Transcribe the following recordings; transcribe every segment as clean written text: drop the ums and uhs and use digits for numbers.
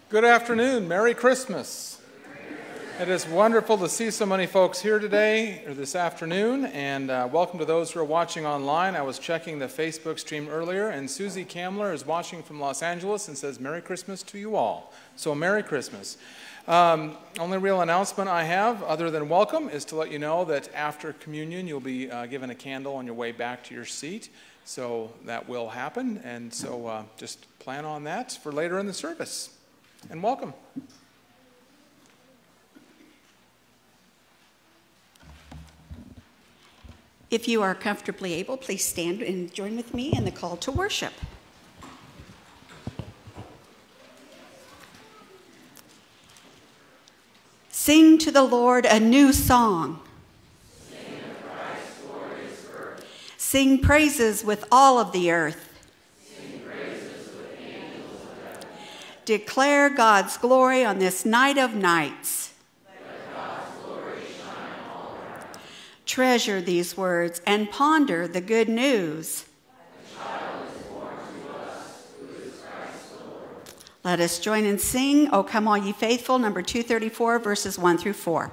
Good afternoon. Merry Christmas. It is wonderful to see so many folks here today or this afternoon, and welcome to those who are watching online. I was checking the Facebook stream earlier, and Susie Kamler is watching from Los Angeles and says, Merry Christmas to you all. So Merry Christmas. Only real announcement I have, other than welcome, is to let you know that after communion, you'll be given a candle on your way back to your seat. So that will happen, and so just plan on that for later in the service. And welcome. If you are comfortably able, please stand and join with me in the call to worship. Sing to the Lord a new song. Sing of Christ's glorious birth. Sing praises with all of the earth. Declare God's glory on this night of nights. Let God's glory shine all around. Treasure these words and ponder the good news. A child is born to us, who is Christ the Lord. Let us join and sing, O Come All Ye Faithful, number 234, verses 1 through 4.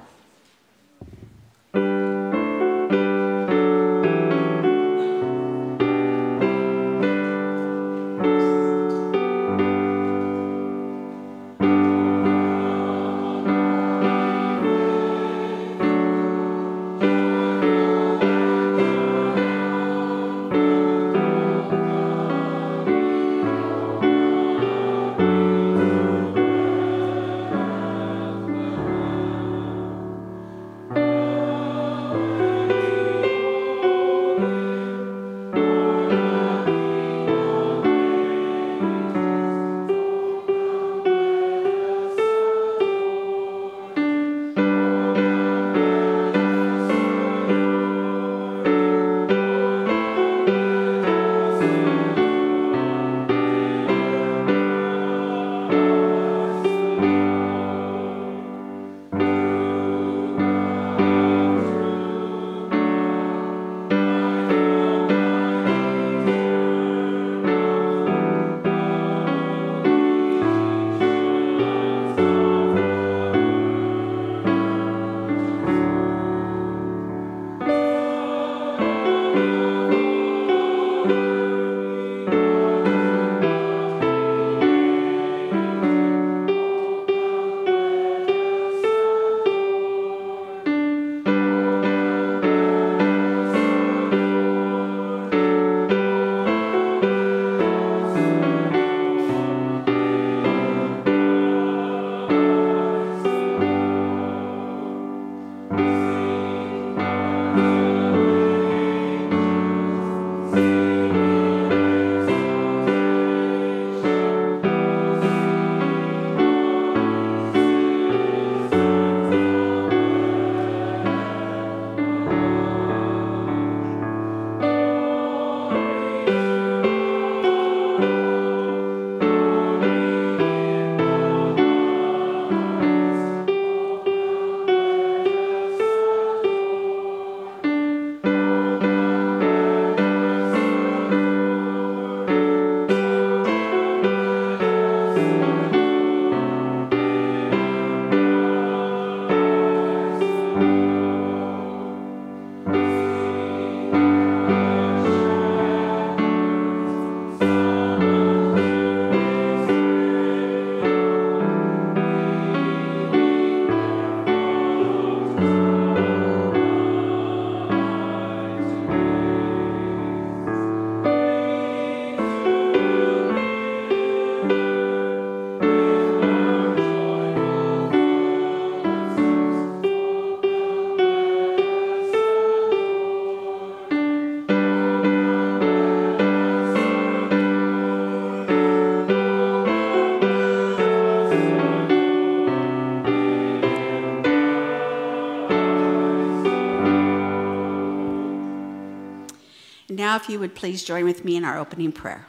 Now, if you would please join with me in our opening prayer.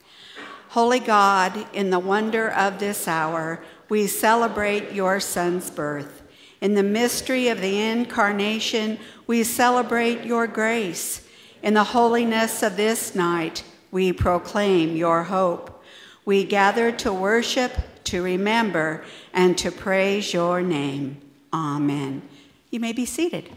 Holy God, in the wonder of this hour, we celebrate your Son's birth. In the mystery of the incarnation, we celebrate your grace. In the holiness of this night, we proclaim your hope. We gather to worship, to remember and to praise your name. Amen. You may be seated.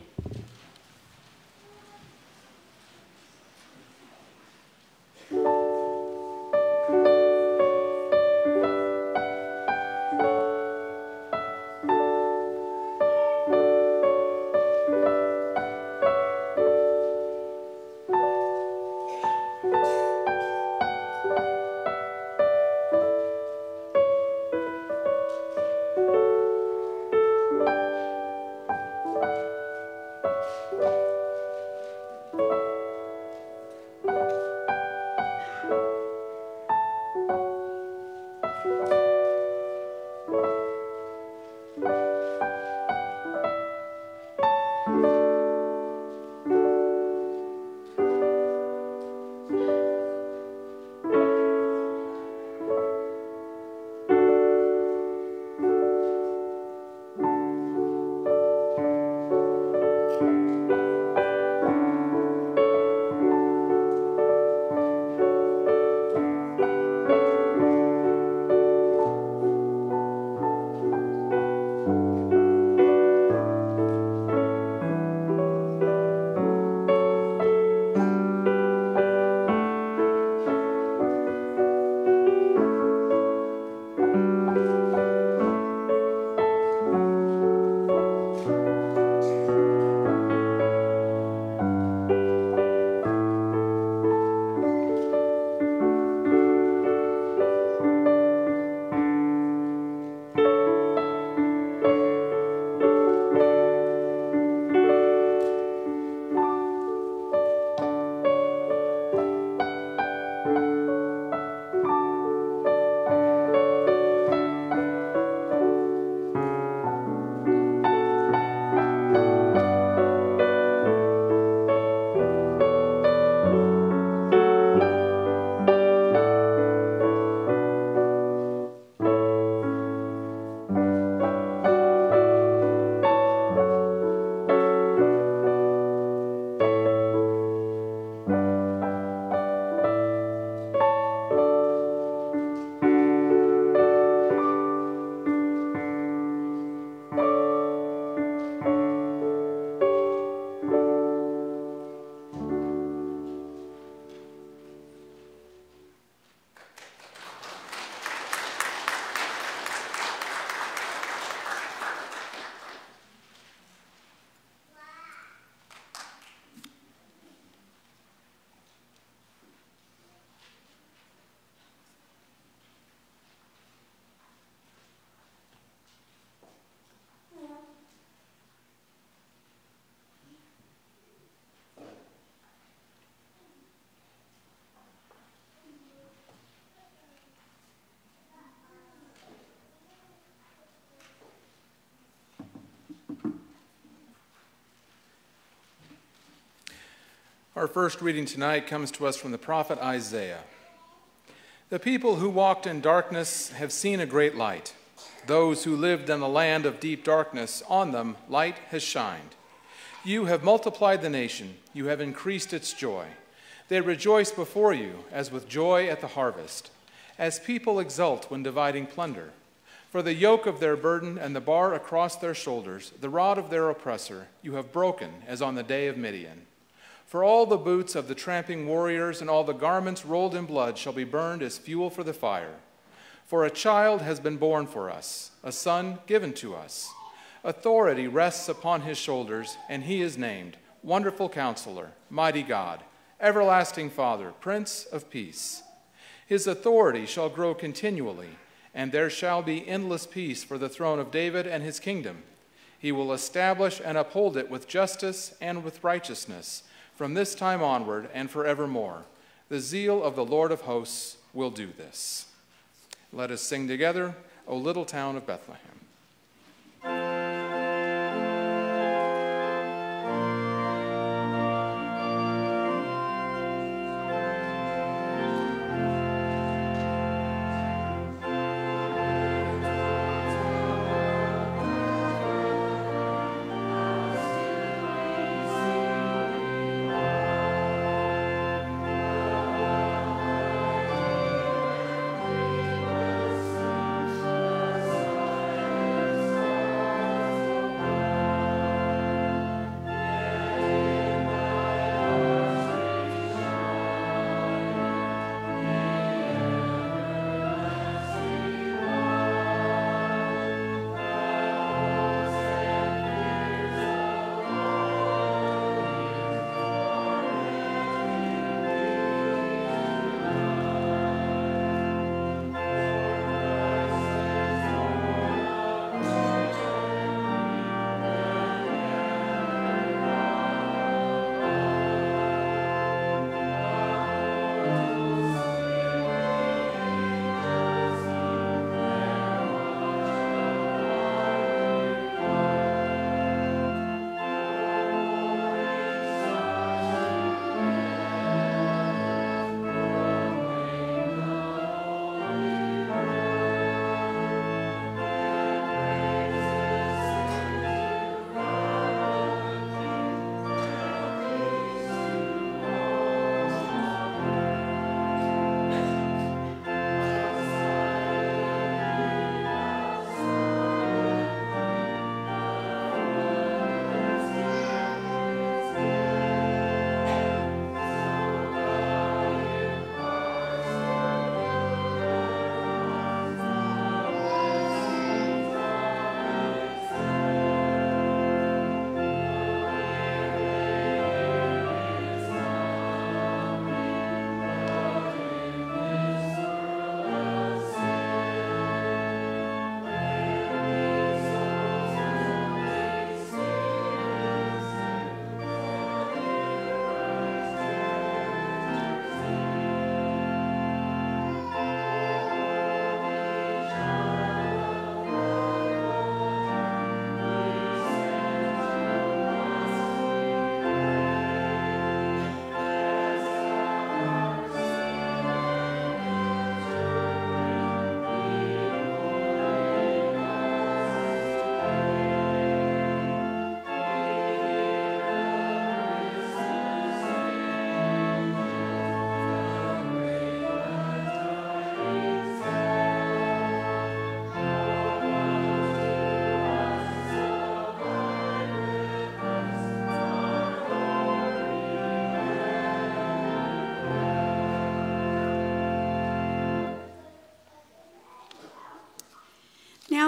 Our first reading tonight comes to us from the prophet Isaiah. The people who walked in darkness have seen a great light. Those who lived in a land of deep darkness, on them light has shined. You have multiplied the nation. You have increased its joy. They rejoice before you as with joy at the harvest, as people exult when dividing plunder. For the yoke of their burden and the bar across their shoulders, the rod of their oppressor, you have broken as on the day of Midian. For all the boots of the tramping warriors and all the garments rolled in blood shall be burned as fuel for the fire. For a child has been born for us, a son given to us. Authority rests upon his shoulders, and he is named Wonderful Counselor, Mighty God, Everlasting Father, Prince of Peace. His authority shall grow continually, and there shall be endless peace for the throne of David and his kingdom. He will establish and uphold it with justice and with righteousness, from this time onward and forevermore. The zeal of the Lord of hosts will do this. Let us sing together, O Little Town of Bethlehem.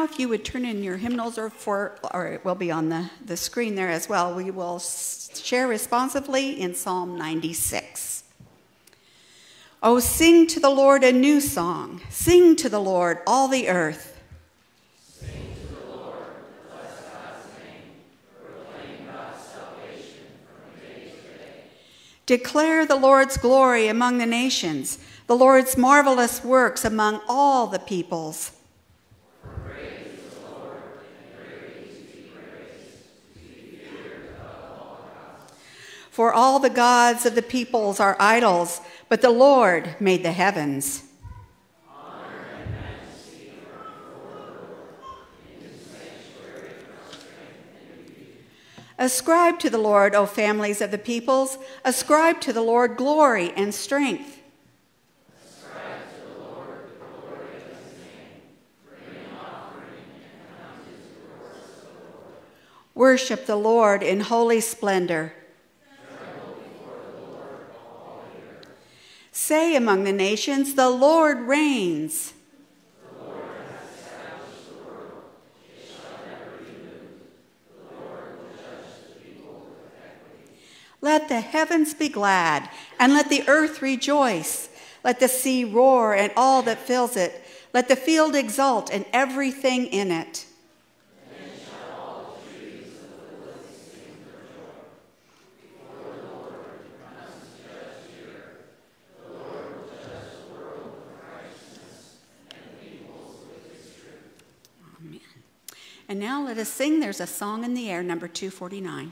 if you would turn in your hymnals, or it will be on the screen there as well, we will share responsively in Psalm 96. Oh, sing to the Lord a new song. Sing to the Lord, all the earth. Sing to the Lord, bless God's name, proclaim God's salvation from day to day. Declare the Lord's glory among the nations, the Lord's marvelous works among all the peoples. For great is the Lord, and greatly to be praised, to be feared above all gods. For all the gods of the peoples are idols, but the Lord made the heavens. Honor and majesty are before the Lord, in his sanctuary are strength and beauty. Ascribe to the Lord, O families of the peoples. Ascribe to the Lord glory and strength. Ascribe to the Lord the glory of his name. Bring an offering and come to his courts, O Lord. Worship the Lord in holy splendor. Tremble before the Lord, all the earth. Say among the nations, the Lord reigns. The Lord has established the world. It shall never be moved. The Lord will judge the people with equity. Let the heavens be glad, and let the earth rejoice. Let the sea roar and all that fills it. Let the field exult and everything in it. Then shall all the trees of the woods sing for joy. Before the Lord who comes to judge the earth. The Lord will judge the world with righteousness and the peoples with his truth. Amen. And now let us sing There's a Song in the Air, number 249.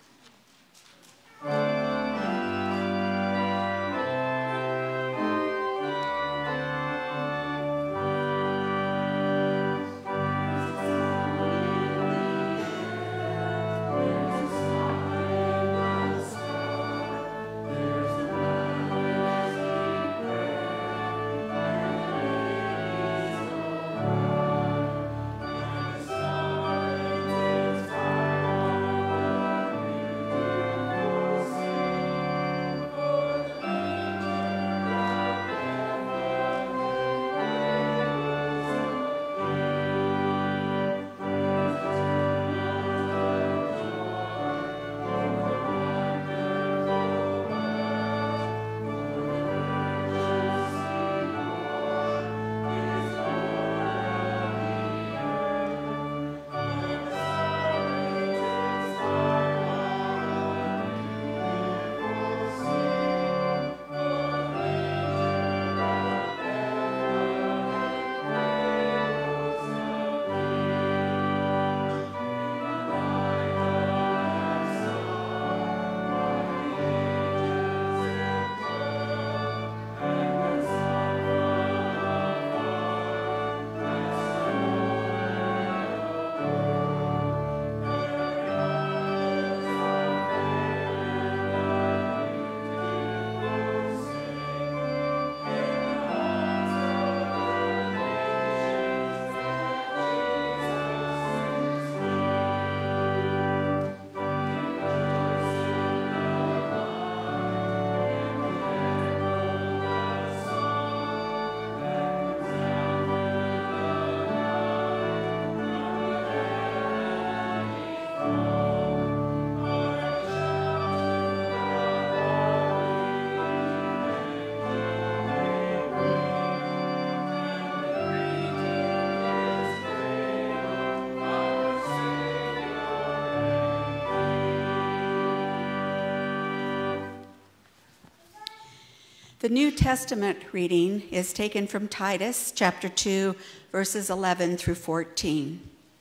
The New Testament reading is taken from Titus chapter 2, verses 11 through 14.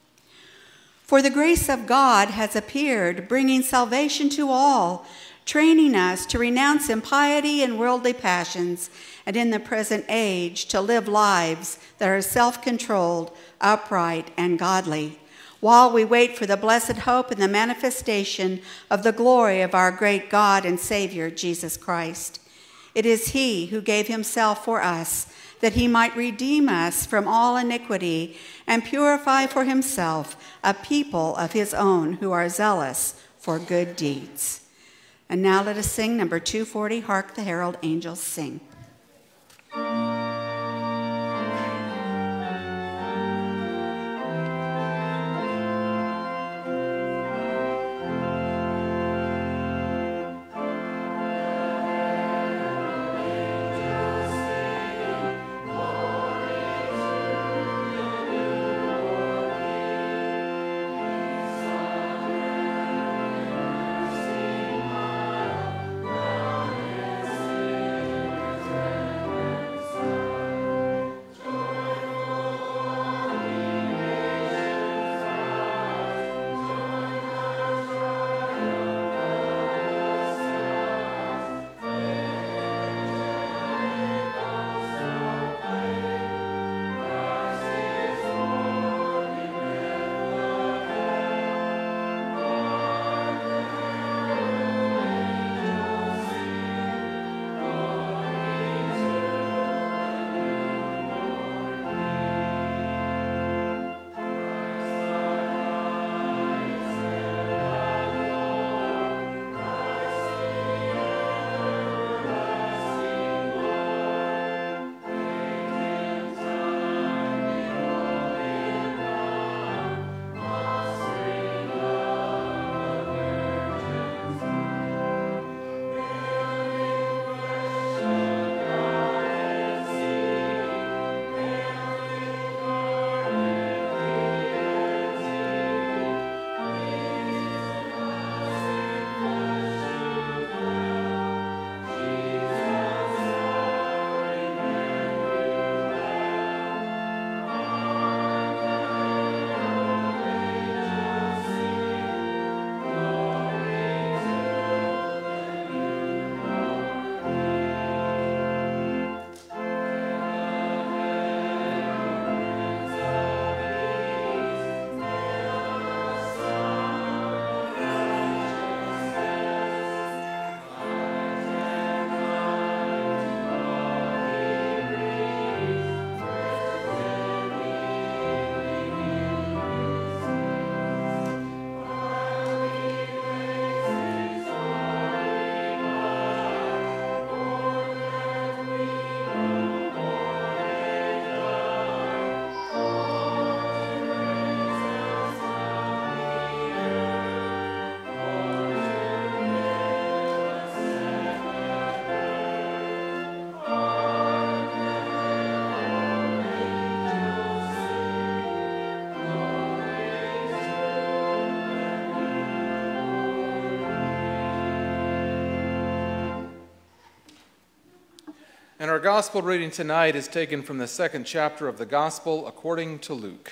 For the grace of God has appeared, bringing salvation to all, training us to renounce impiety and worldly passions, and in the present age to live lives that are self-controlled, upright, and godly, while we wait for the blessed hope and the manifestation of the glory of our great God and Savior, Jesus Christ. It is he who gave himself for us, that he might redeem us from all iniquity and purify for himself a people of his own who are zealous for good deeds. And now let us sing number 240, Hark the Herald Angels Sing. And our gospel reading tonight is taken from the second chapter of the Gospel according to Luke.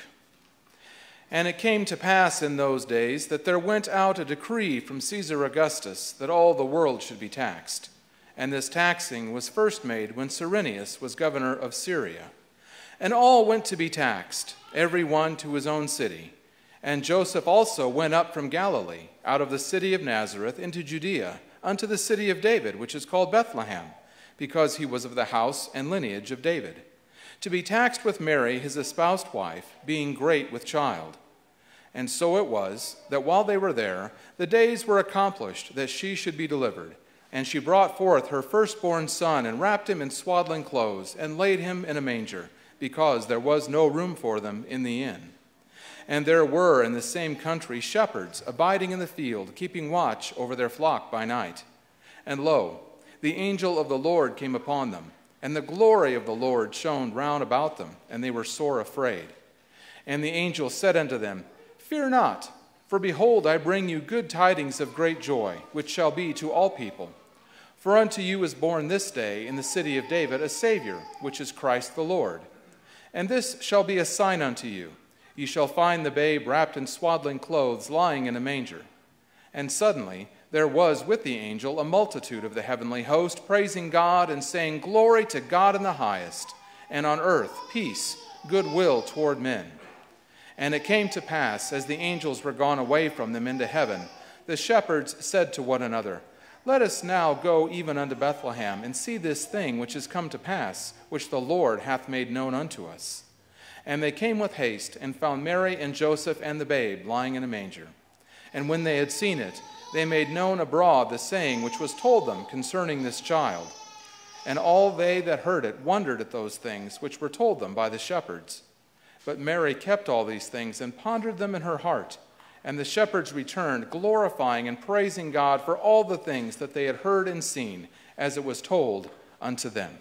And it came to pass in those days that there went out a decree from Caesar Augustus that all the world should be taxed. And this taxing was first made when Cyrenius was governor of Syria. And all went to be taxed, every one to his own city. And Joseph also went up from Galilee, out of the city of Nazareth, into Judea, unto the city of David, which is called Bethlehem, because he was of the house and lineage of David, to be taxed with Mary, his espoused wife, being great with child. And so it was, that while they were there, the days were accomplished that she should be delivered. And she brought forth her firstborn son, and wrapped him in swaddling clothes, and laid him in a manger, because there was no room for them in the inn. And there were in the same country shepherds abiding in the field, keeping watch over their flock by night. And lo, the angel of the Lord came upon them, and the glory of the Lord shone round about them, and they were sore afraid. And the angel said unto them, Fear not, for behold, I bring you good tidings of great joy, which shall be to all people. For unto you is born this day in the city of David a Savior, which is Christ the Lord. And this shall be a sign unto you. Ye shall find the babe wrapped in swaddling clothes, lying in a manger. And suddenly there was with the angel a multitude of the heavenly host, praising God and saying, Glory to God in the highest, and on earth peace, goodwill toward men. And it came to pass, as the angels were gone away from them into heaven, the shepherds said to one another, Let us now go even unto Bethlehem, and see this thing which is come to pass, which the Lord hath made known unto us. And they came with haste, and found Mary and Joseph and the babe lying in a manger. And when they had seen it, they made known abroad the saying which was told them concerning this child. And all they that heard it wondered at those things which were told them by the shepherds. But Mary kept all these things and pondered them in her heart. And the shepherds returned, glorifying and praising God for all the things that they had heard and seen, as it was told unto them.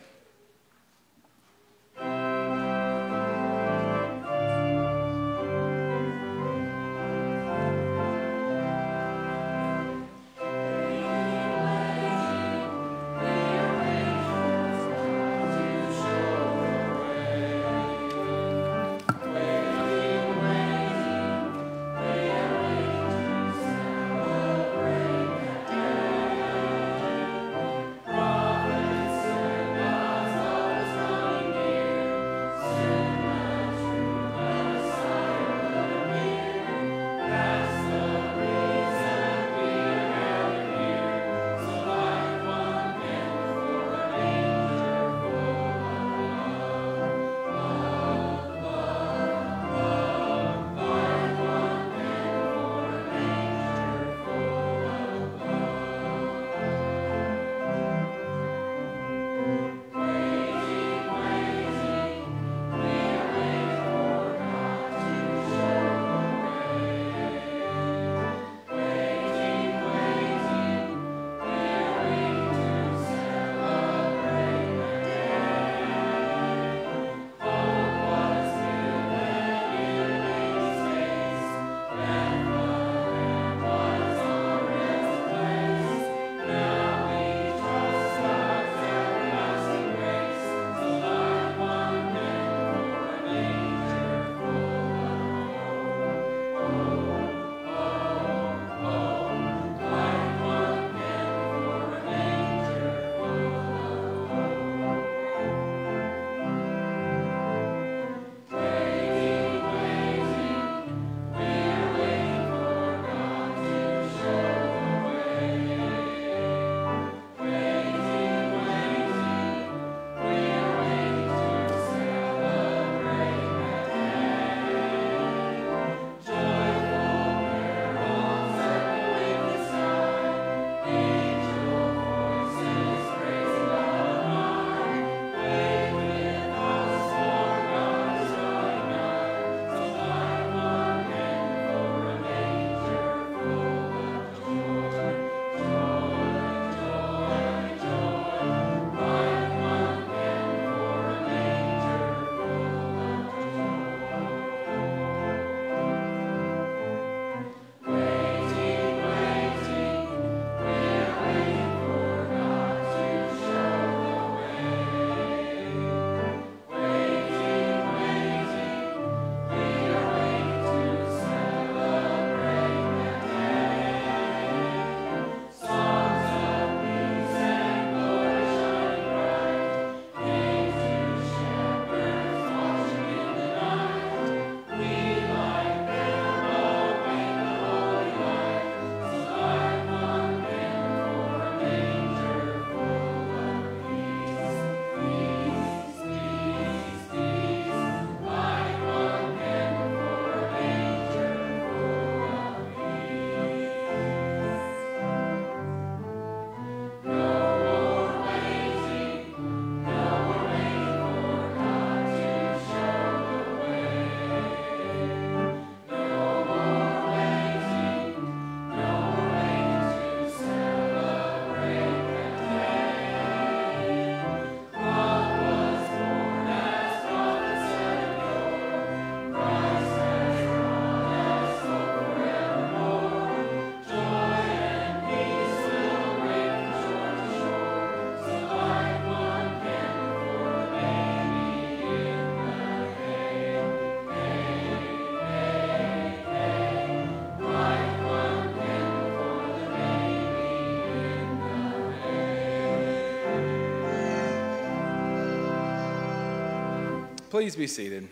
Please be seated.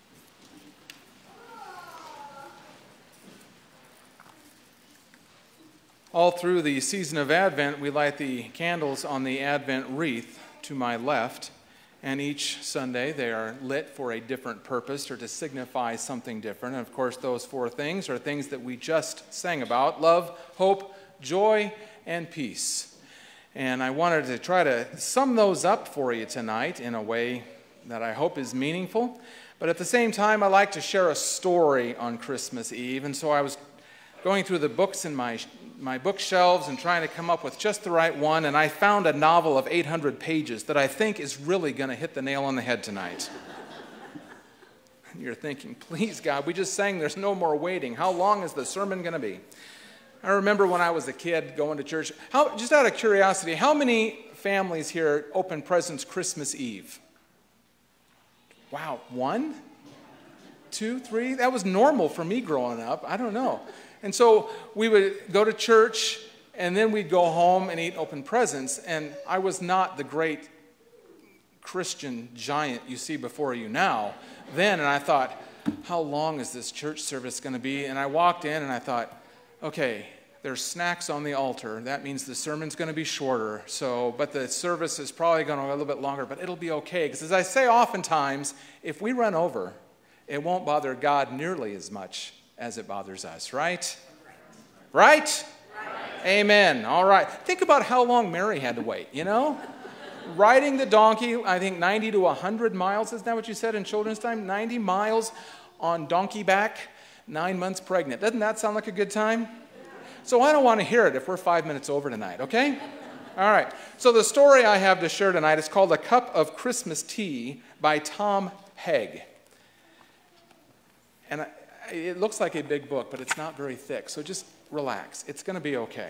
All through the season of Advent, we light the candles on the Advent wreath to my left, and each Sunday they are lit for a different purpose or to signify something different. And of course, those four things are things that we just sang about: love, hope, joy, and peace. And I wanted to try to sum those up for you tonight in a way that I hope is meaningful. But at the same time, I like to share a story on Christmas Eve, and so I was going through the books in my bookshelves and trying to come up with just the right one, and I found a novel of 800 pages that I think is really going to hit the nail on the head tonight. And you're thinking, please, God, we just sang There's No More Waiting. How long is the sermon going to be? I remember when I was a kid going to church. Just out of curiosity, how many families here open presents Christmas Eve? Wow, 1, 2, 3? That was normal for me growing up. I don't know. And so we would go to church, and then we'd go home and eat open presents. And I was not the great Christian giant you see before you now then. And I thought, how long is this church service going to be? And I walked in, and I thought, okay, there's snacks on the altar. That means the sermon's going to be shorter. But the service is probably going to be a little bit longer, but it'll be okay. Because as I say oftentimes, if we run over, it won't bother God nearly as much as it bothers us, right? Right? Amen. All right. Think about how long Mary had to wait, Riding the donkey, I think 90 to 100 miles, isn't that what you said in children's time? 90 miles on donkey back, 9 months pregnant. Doesn't that sound like a good time? So I don't want to hear it if we're 5 minutes over tonight, okay? All right. So the story I have to share tonight is called A Cup of Christmas Tea by Tom Haig. And it looks like a big book, but it's not very thick, so just relax. It's going to be okay.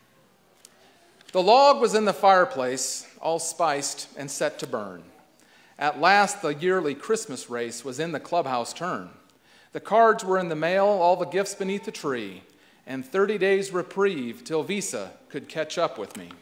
The log was in the fireplace, all spiced and set to burn. At last, the yearly Christmas race was in the clubhouse turn. The cards were in the mail, all the gifts beneath the tree, and 30 days reprieve till Visa could catch up with me.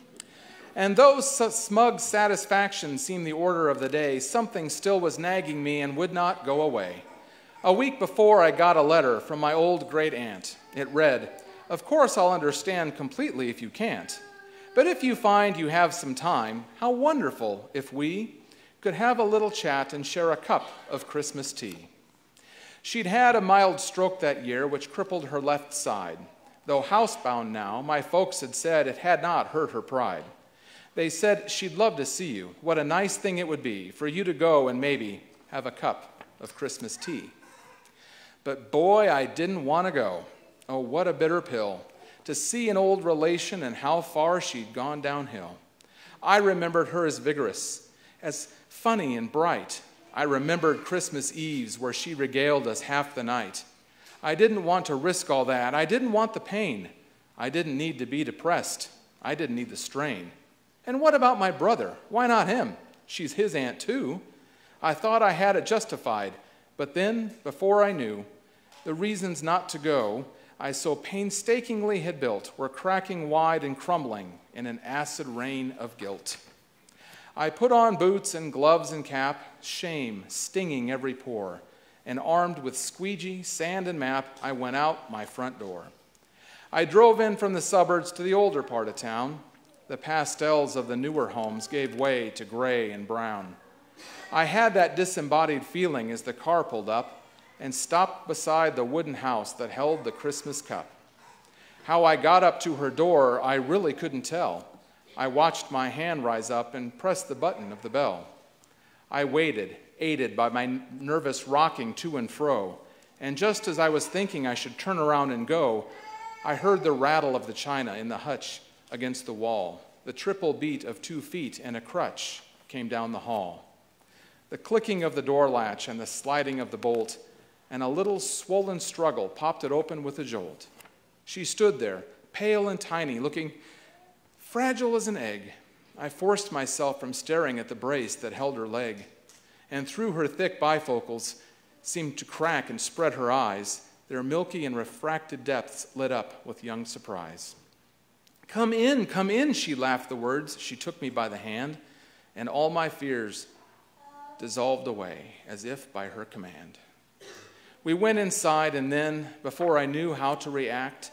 And though smug satisfaction seemed the order of the day, something still was nagging me and would not go away. A week before, I got a letter from my old great-aunt. It read, "Of course I'll understand completely if you can't. But if you find you have some time, how wonderful if we could have a little chat and share a cup of Christmas tea." She'd had a mild stroke that year which crippled her left side. Though housebound now, my folks had said it had not hurt her pride. They said she'd love to see you. What a nice thing it would be for you to go and maybe have a cup of Christmas tea. But boy, I didn't want to go. Oh, what a bitter pill, to see an old relation and how far she'd gone downhill. I remembered her as vigorous, as funny and bright. I remembered Christmas Eves where she regaled us half the night. I didn't want to risk all that. I didn't want the pain. I didn't need to be depressed. I didn't need the strain. And what about my brother? Why not him? She's his aunt too. I thought I had it justified, but then, before I knew, the reasons not to go I so painstakingly had built were cracking wide and crumbling in an acid rain of guilt. I put on boots and gloves and cap, shame stinging every pore, and armed with squeegee, sand, and map, I went out my front door. I drove in from the suburbs to the older part of town. The pastels of the newer homes gave way to gray and brown. I had that disembodied feeling as the car pulled up and stopped beside the wooden house that held the Christmas cup. How I got up to her door, I really couldn't tell. I watched my hand rise up and press the button of the bell. I waited, aided by my nervous rocking to and fro, and just as I was thinking I should turn around and go, I heard the rattle of the china in the hutch against the wall. The triple beat of 2 feet and a crutch came down the hall. The clicking of the door latch and the sliding of the bolt, and a little swollen struggle popped it open with a jolt. She stood there, pale and tiny, looking fragile as an egg. I forced myself from staring at the brace that held her leg, and through her thick bifocals seemed to crack and spread her eyes, their milky and refracted depths lit up with young surprise. Come in, she laughed the words. She took me by the hand, and all my fears dissolved away as if by her command. We went inside, and then, before I knew how to react,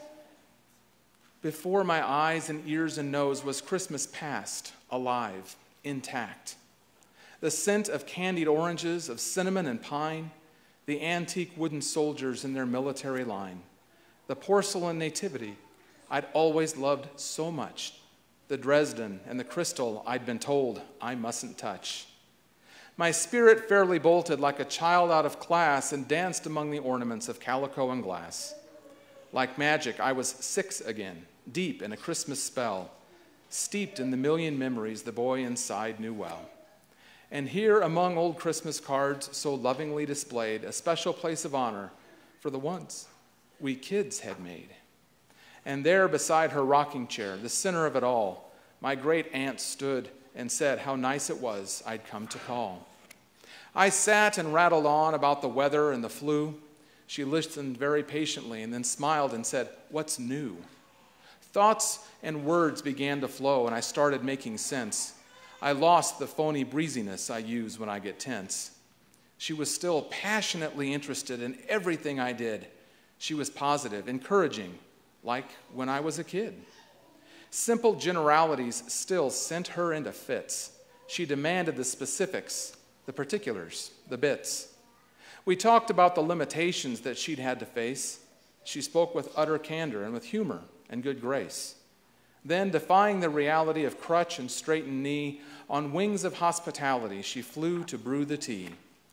before my eyes and ears and nose was Christmas past, alive, intact. The scent of candied oranges, of cinnamon and pine, the antique wooden soldiers in their military line, the porcelain nativity I'd always loved so much, the Dresden and the crystal I'd been told I mustn't touch. My spirit fairly bolted like a child out of class and danced among the ornaments of calico and glass. Like magic, I was 6 again, deep in a Christmas spell, steeped in the million memories the boy inside knew well. And here among old Christmas cards so lovingly displayed, a special place of honor for the ones we kids had made. And there beside her rocking chair, the center of it all, my great aunt stood and said how nice it was I'd come to call. I sat and rattled on about the weather and the flu. She listened very patiently and then smiled and said, "What's new?" Thoughts and words began to flow, and I started making sense. I lost the phony breeziness I use when I get tense. She was still passionately interested in everything I did. She was positive, encouraging, like when I was a kid. Simple generalities still sent her into fits. She demanded the specifics, the particulars, the bits. We talked about the limitations that she'd had to face. She spoke with utter candor and with humor and good grace. Then, defying the reality of crutch and straightened knee, on wings of hospitality, she flew to brew the tea.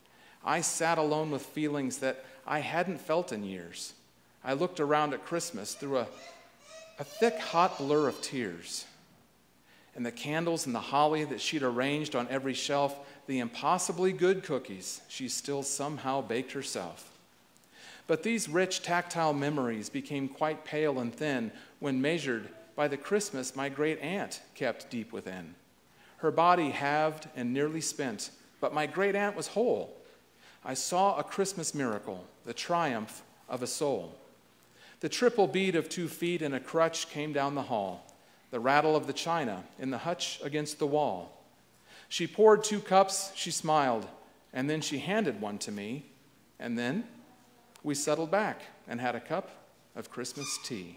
I sat alone with feelings that I hadn't felt in years. I looked around at Christmas through a thick, hot blur of tears. And the candles and the holly that she'd arranged on every shelf, the impossibly good cookies she still somehow baked herself. But these rich, tactile memories became quite pale and thin when measured by the Christmas my great aunt kept deep within. Her body halved and nearly spent, but my great aunt was whole. I saw a Christmas miracle, the triumph of a soul. The triple beat of 2 feet and a crutch came down the hall, the rattle of the china in the hutch against the wall. She poured 2 cups, she smiled, and then she handed one to me, and then we settled back and had a cup of Christmas tea.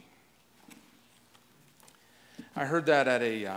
I heard that at a,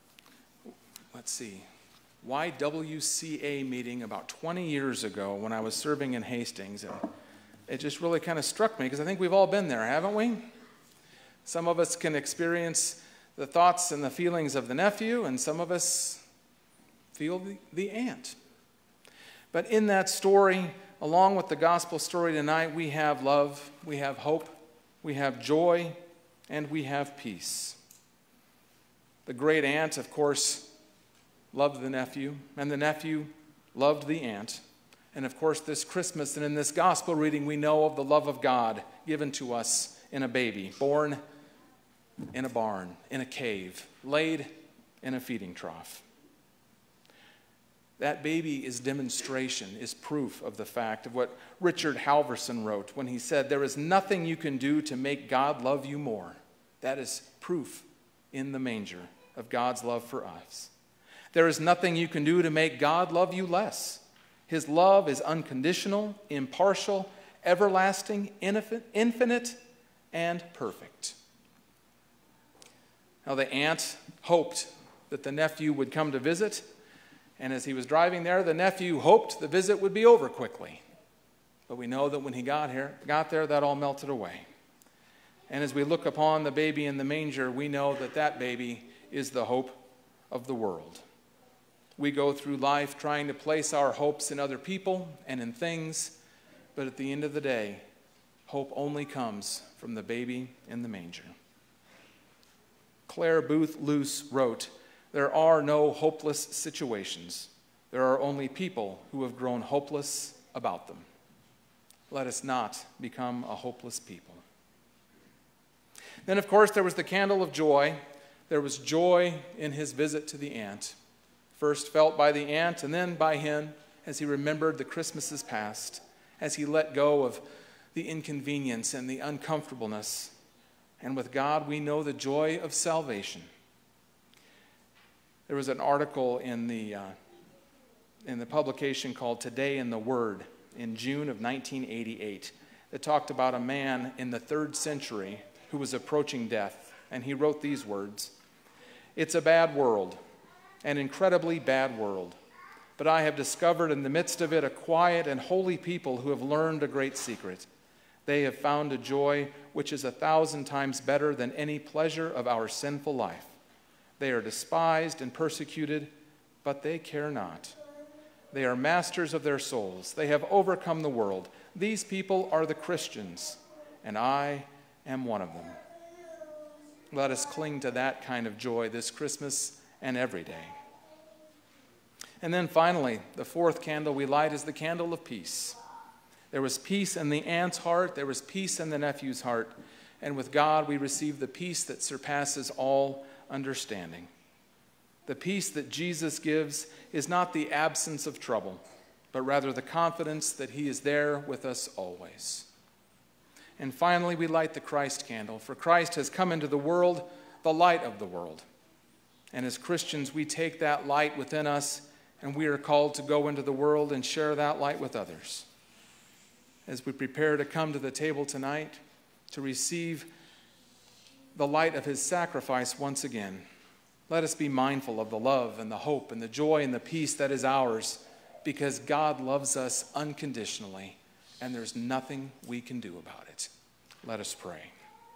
YWCA meeting about 20 years ago when I was serving in Hastings, and it just really kind of struck me because I think we've all been there, haven't we? Some of us can experience the thoughts and the feelings of the nephew, and some of us feel the aunt. But in that story, along with the gospel story tonight, we have love, we have hope, we have joy, and we have peace. The great aunt, of course, loved the nephew, and the nephew loved the aunt. And of course, this Christmas and in this gospel reading, we know of the love of God given to us in a baby, born in a barn, in a cave, laid in a feeding trough. That baby is demonstration, is proof of the fact of what Richard Halverson wrote when he said, "There is nothing you can do to make God love you more." That is proof in the manger of God's love for us. There is nothing you can do to make God love you less. His love is unconditional, impartial, everlasting, infinite, and perfect. Now, the aunt hoped that the nephew would come to visit, and as he was driving there, the nephew hoped the visit would be over quickly. But we know that when he got there, that all melted away. And as we look upon the baby in the manger, we know that that baby is the hope of the world. We go through life trying to place our hopes in other people and in things, but at the end of the day, hope only comes from the baby in the manger. Claire Booth Luce wrote, "There are no hopeless situations. There are only people who have grown hopeless about them." Let us not become a hopeless people. Then, of course, there was the candle of joy. There was joy in his visit to the aunt, first felt by the aunt and then by him as he remembered the Christmases past, as he let go of the inconvenience and the uncomfortableness. And with God, we know the joy of salvation. There was an article in the in the publication called Today in the Word in June of 1988 that talked about a man in the 3rd century who was approaching death. And he wrote these words: "It's a bad world, an incredibly bad world. But I have discovered in the midst of it a quiet and holy people who have learned a great secret. They have found a joy which is 1,000 times better than any pleasure of our sinful life. They are despised and persecuted, but they care not. They are masters of their souls. They have overcome the world. These people are the Christians, and I am one of them." Let us cling to that kind of joy this Christmas and every day. And then finally, the 4th candle we light is the candle of peace. There was peace in the aunt's heart, there was peace in the nephew's heart, and with God we receive the peace that surpasses all understanding. The peace that Jesus gives is not the absence of trouble, but rather the confidence that he is there with us always. And finally, we light the Christ candle, for Christ has come into the world, the light of the world. And as Christians, we take that light within us, and we are called to go into the world and share that light with others. As we prepare to come to the table tonight to receive the light of his sacrifice once again, let us be mindful of the love and the hope and the joy and the peace that is ours, because God loves us unconditionally, and there's nothing we can do about it. Let us pray.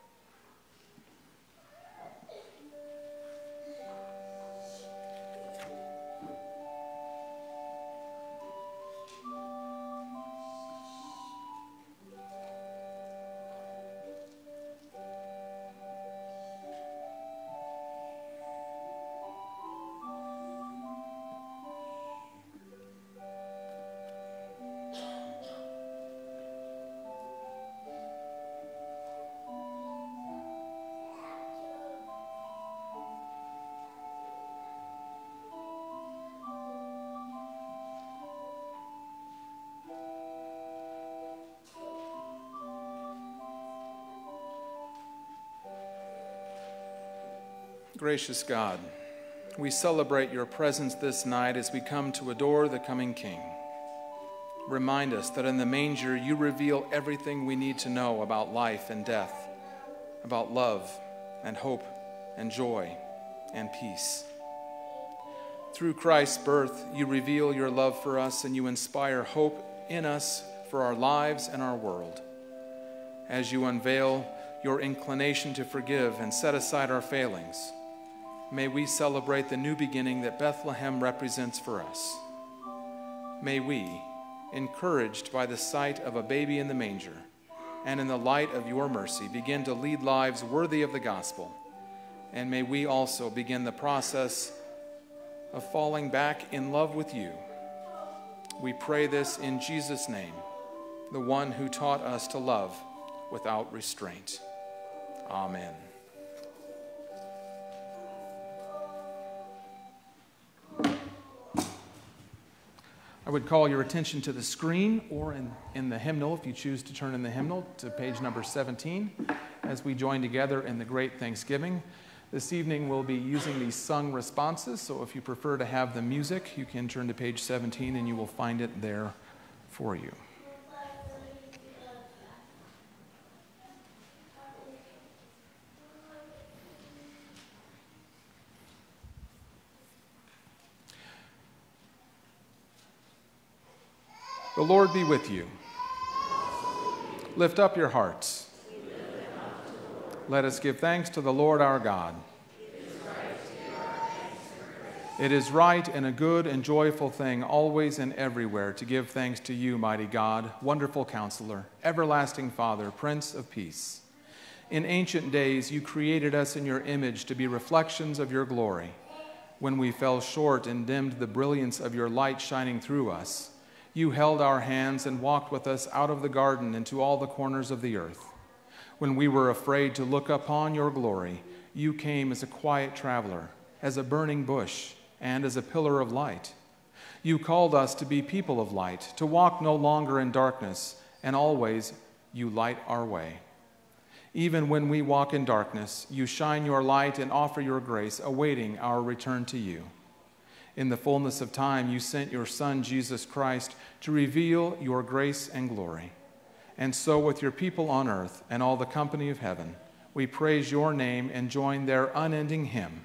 Gracious God, we celebrate your presence this night as we come to adore the coming King. Remind us that in the manger you reveal everything we need to know about life and death, about love and hope and joy and peace. Through Christ's birth, you reveal your love for us and you inspire hope in us for our lives and our world. As you unveil your inclination to forgive and set aside our failings, may we celebrate the new beginning that Bethlehem represents for us. May we, encouraged by the sight of a baby in the manger, and in the light of your mercy, begin to lead lives worthy of the gospel. And may we also begin the process of falling back in love with you. We pray this in Jesus' name, the one who taught us to love without restraint. Amen. I would call your attention to the screen or in the hymnal, if you choose to turn in the hymnal, to page number 17, as we join together in the Great Thanksgiving. This evening we'll be using these sung responses, so if you prefer to have the music, you can turn to page 17 and you will find it there for you. The Lord be with you. Lift up your hearts. Let us give thanks to the Lord our God. It is right and a good and joyful thing, always and everywhere, to give thanks to you, mighty God, wonderful Counselor, everlasting Father, Prince of Peace. In ancient days, you created us in your image to be reflections of your glory. When we fell short and dimmed the brilliance of your light shining through us, you held our hands and walked with us out of the garden into all the corners of the earth. When we were afraid to look upon your glory, you came as a quiet traveler, as a burning bush, and as a pillar of light. You called us to be people of light, to walk no longer in darkness, and always you light our way. Even when we walk in darkness, you shine your light and offer your grace, awaiting our return to you. In the fullness of time, you sent your Son, Jesus Christ, to reveal your grace and glory. And so with your people on earth and all the company of heaven, we praise your name and join their unending hymn.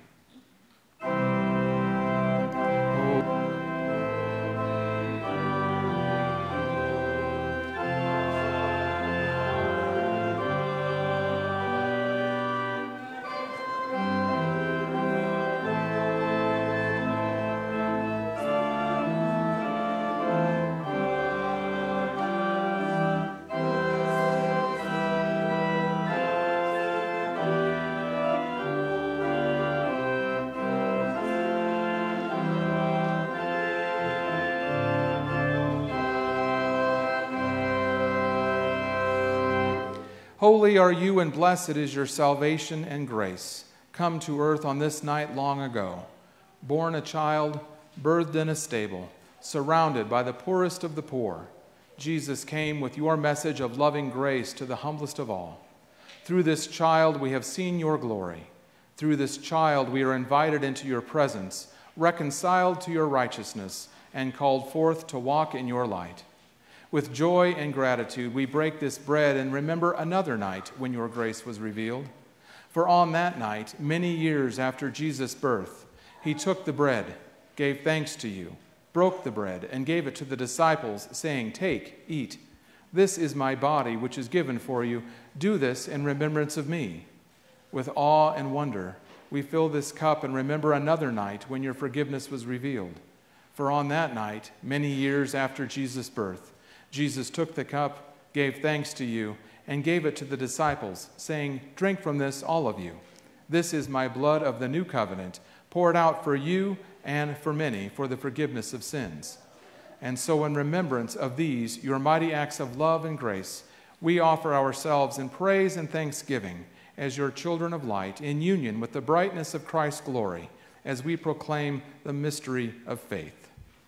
Holy are you, and blessed is your salvation and grace, come to earth on this night long ago. Born a child, birthed in a stable, surrounded by the poorest of the poor, Jesus came with your message of loving grace to the humblest of all. Through this child we have seen your glory. Through this child we are invited into your presence, reconciled to your righteousness, and called forth to walk in your light. With joy and gratitude, we break this bread and remember another night when your grace was revealed. For on that night, many years after Jesus' birth, he took the bread, gave thanks to you, broke the bread, and gave it to the disciples, saying, "Take, eat. This is my body, which is given for you. Do this in remembrance of me." With awe and wonder, we fill this cup and remember another night when your forgiveness was revealed. For on that night, many years after Jesus' birth, Jesus took the cup, gave thanks to you, and gave it to the disciples, saying, "Drink from this, all of you. This is my blood of the new covenant, poured out for you and for many for the forgiveness of sins." And so in remembrance of these, your mighty acts of love and grace, we offer ourselves in praise and thanksgiving as your children of light, in union with the brightness of Christ's glory, as we proclaim the mystery of faith.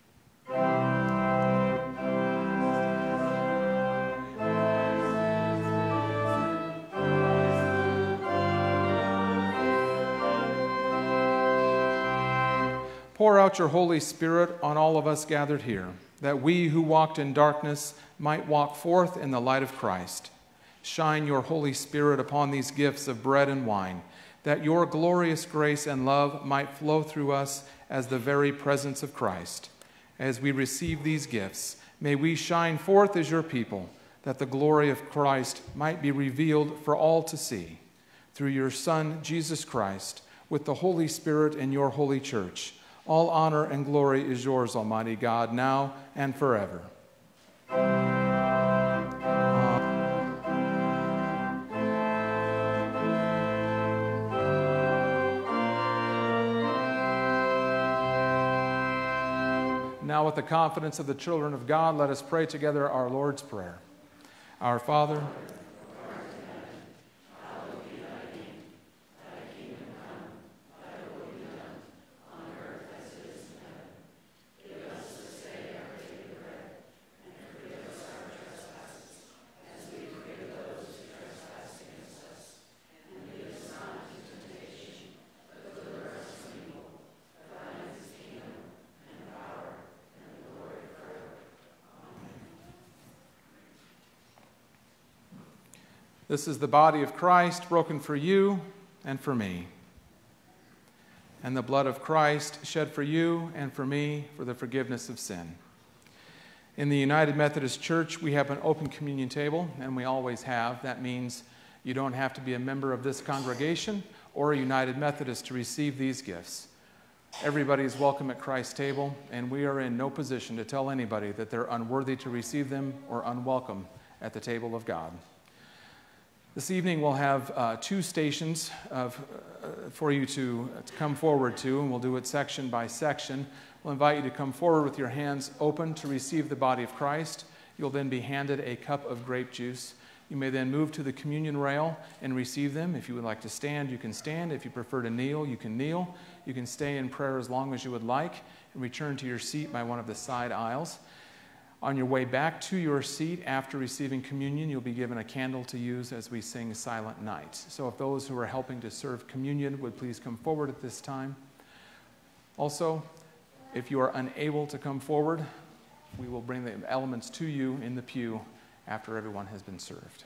Pour out your Holy Spirit on all of us gathered here, that we who walked in darkness might walk forth in the light of Christ. Shine your Holy Spirit upon these gifts of bread and wine, that your glorious grace and love might flow through us as the very presence of Christ. As we receive these gifts, may we shine forth as your people, that the glory of Christ might be revealed for all to see. Through your Son, Jesus Christ, with the Holy Spirit in your holy church, all honor and glory is yours, Almighty God, now and forever. Now, with the confidence of the children of God, let us pray together our Lord's Prayer. Our Father, this is the body of Christ broken for you and for me, and the blood of Christ shed for you and for me for the forgiveness of sin. In the United Methodist Church, we have an open communion table, and we always have. That means you don't have to be a member of this congregation or a United Methodist to receive these gifts. Everybody is welcome at Christ's table, and we are in no position to tell anybody that they're unworthy to receive them or unwelcome at the table of God. This evening we'll have two stations for you to come forward to, and we'll do it section by section. We'll invite you to come forward with your hands open to receive the body of Christ. You'll then be handed a cup of grape juice. You may then move to the communion rail and receive them. If you would like to stand, you can stand. If you prefer to kneel, you can kneel. You can stay in prayer as long as you would like and return to your seat by one of the side aisles. On your way back to your seat after receiving communion, you'll be given a candle to use as we sing Silent Night. So if those who are helping to serve communion would please come forward at this time. Also, If you are unable to come forward, we will bring the elements to you in the pew after everyone has been served.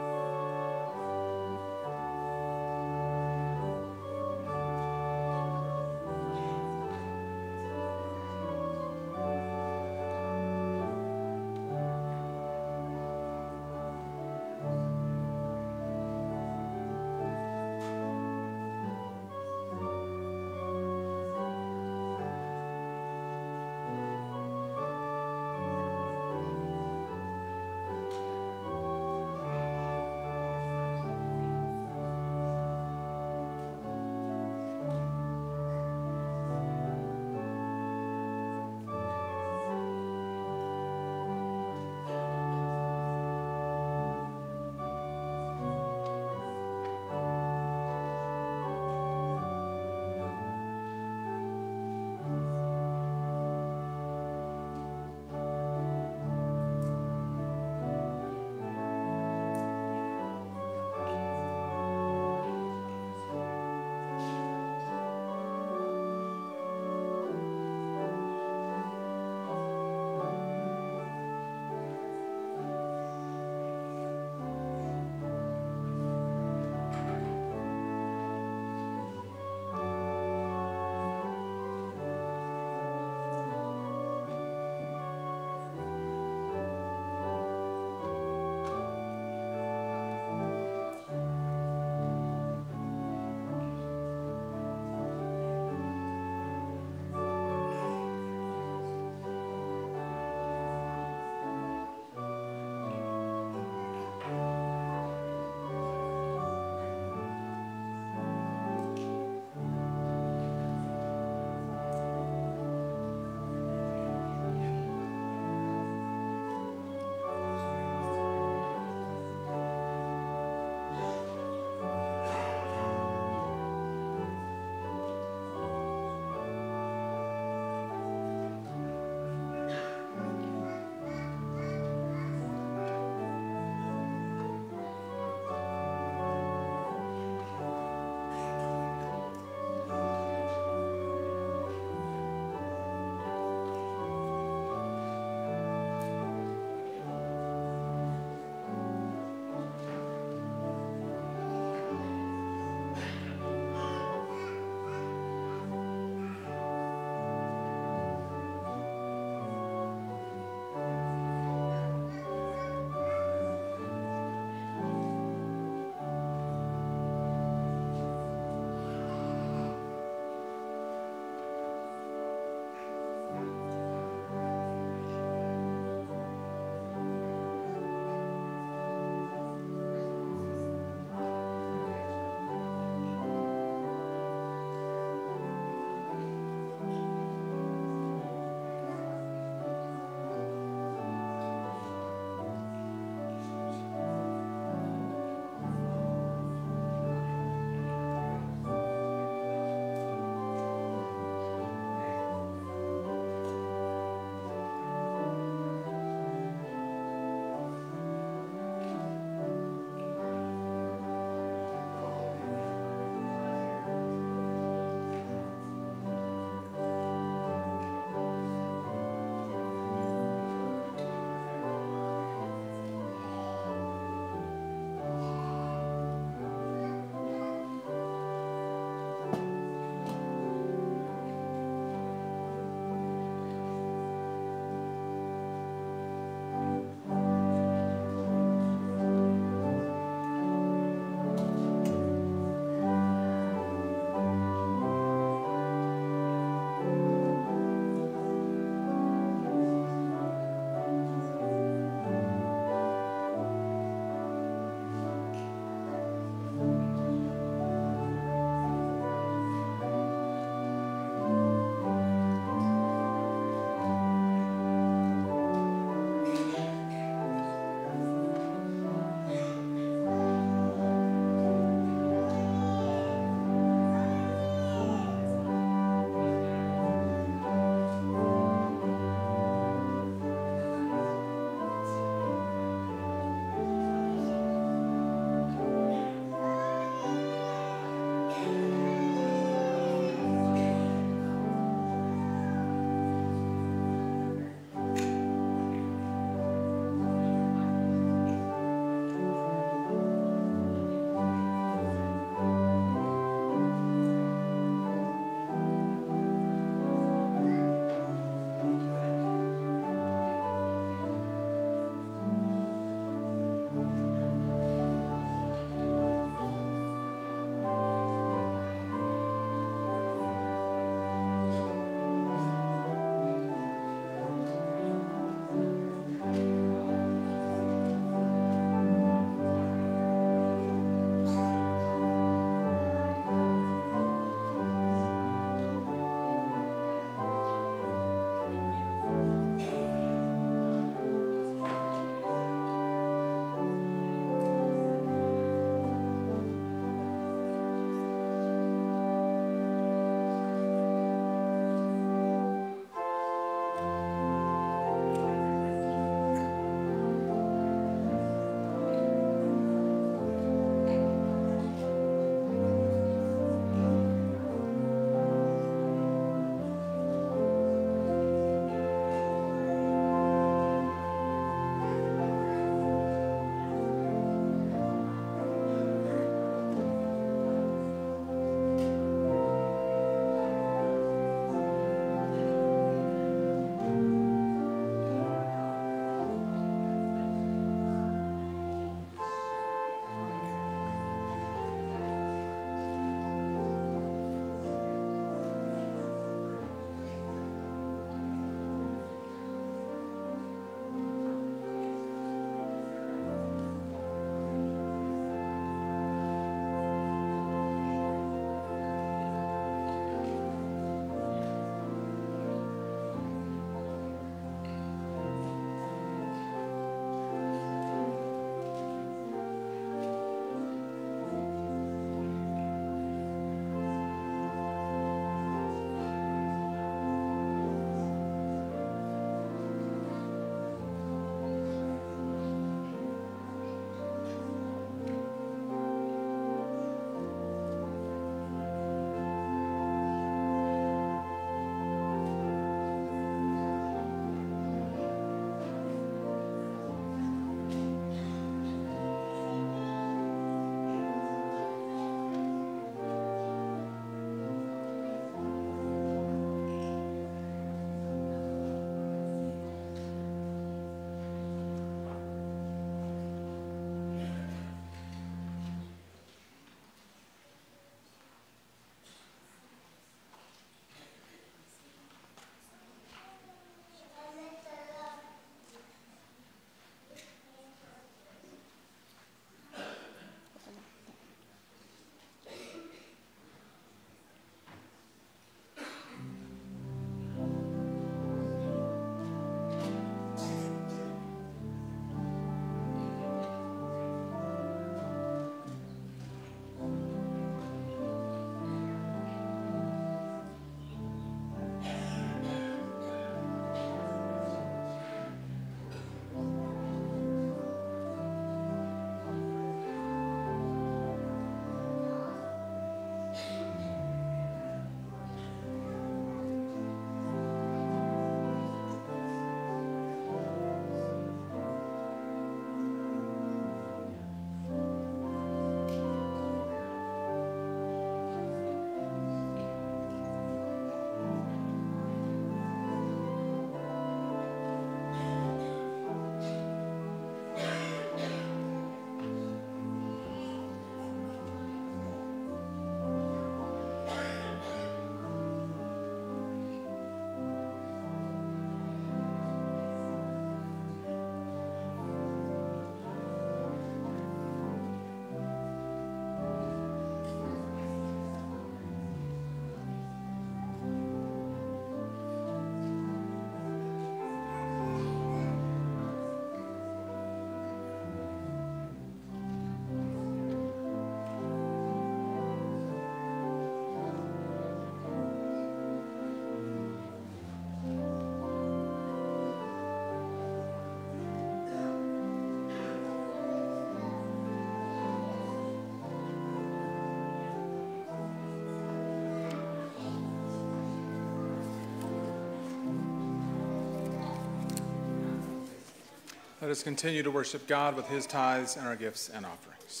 Let us continue to worship God with his tithes and our gifts and offerings.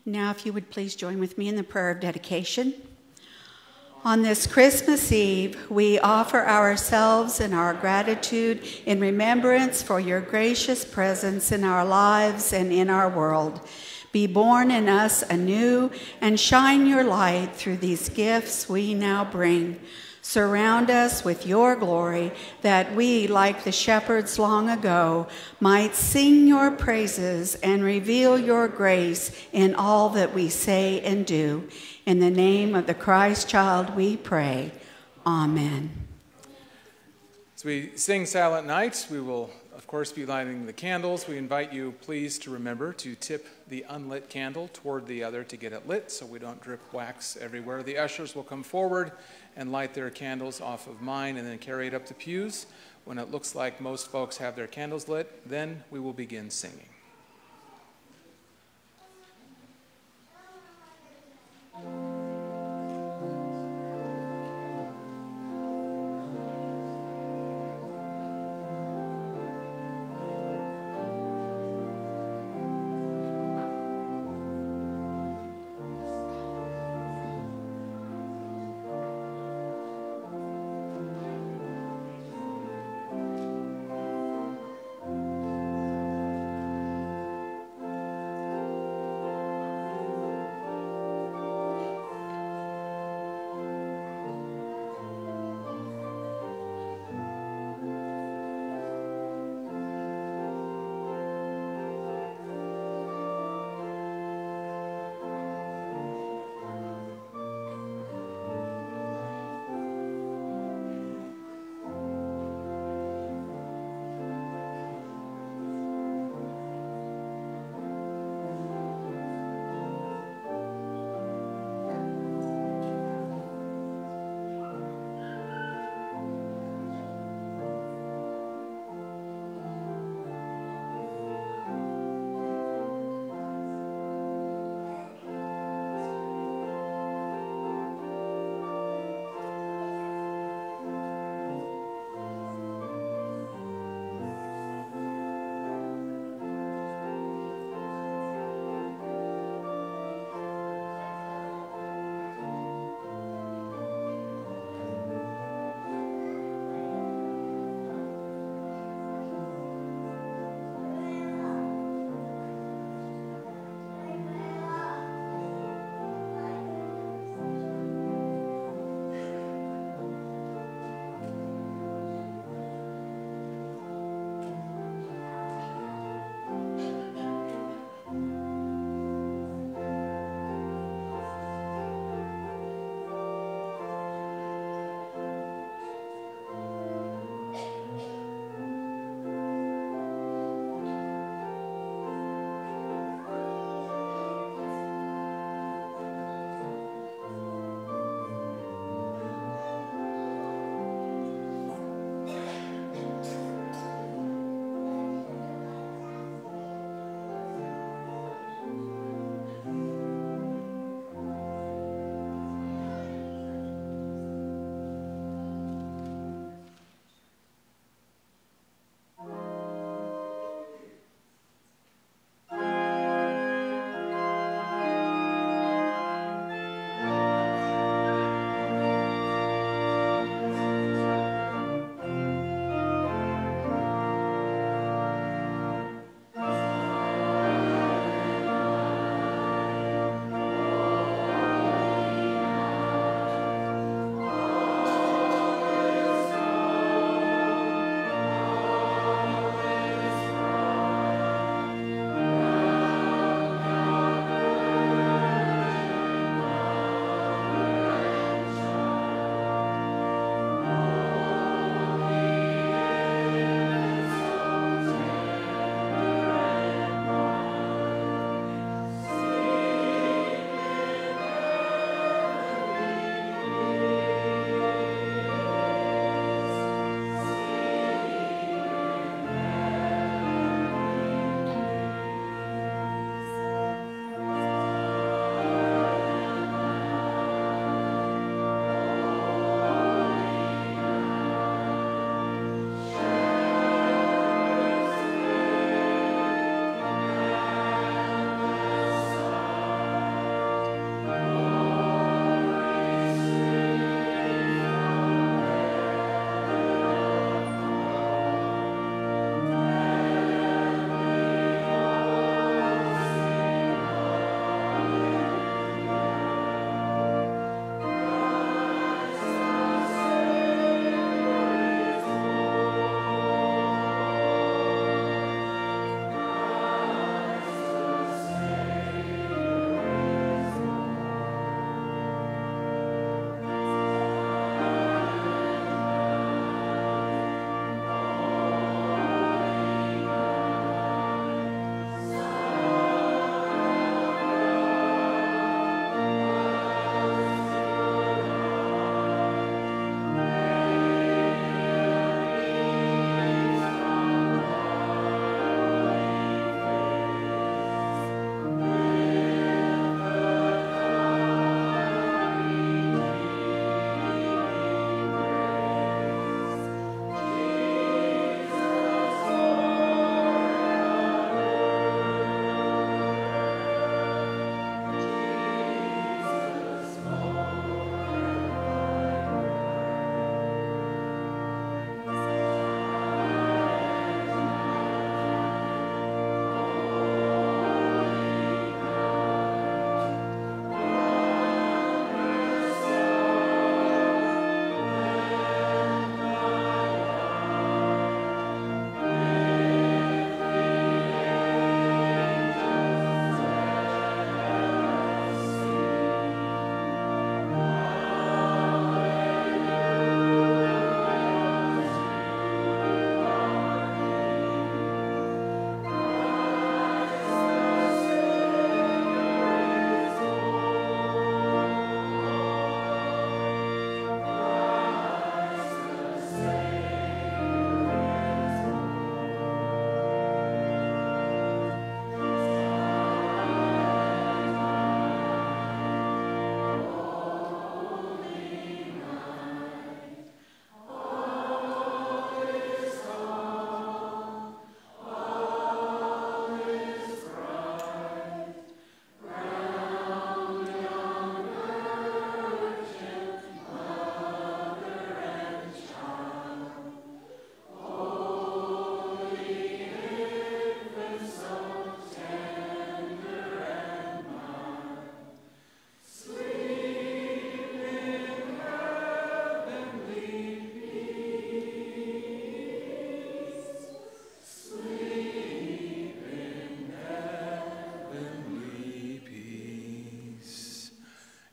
Now, if you would please join with me in the prayer of dedication. On this Christmas Eve, we offer ourselves and our gratitude in remembrance for your gracious presence in our lives and in our world. Be born in us anew and shine your light through these gifts we now bring. Surround us with your glory, that we, like the shepherds long ago, might sing your praises and reveal your grace in all that we say and do. In the name of the Christ child we pray. Amen. As we sing Silent Night, we will, of course, be lighting the candles. We invite you, please, to remember to tip the unlit candle toward the other to get it lit so we don't drip wax everywhere. The ushers will come forward and light their candles off of mine and then carry it up the pews. When it looks like most folks have their candles lit, then we will begin singing.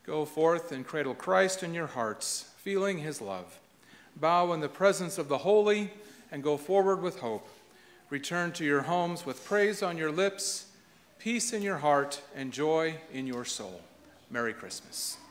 Go forth and cradle Christ in your hearts, feeling his love. Bow in the presence of the holy and go forward with hope. Return to your homes with praise on your lips, peace in your heart, and joy in your soul. Merry Christmas.